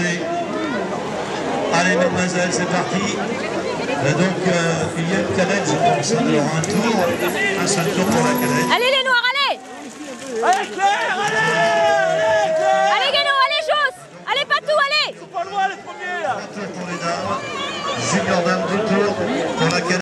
commencer. Allez, mesdemoiselles, c'est parti. Donc, il y a une cadette, je pense. Alors, un seul tour pour la cadette. Allez, les noirs, allez! Allez, Claire, allez Claire. Allez, Guénon, allez, Joss! Allez, pas tout, allez! Ils sont pas loin, les premiers, là. Un tour pour les dames. Junior dame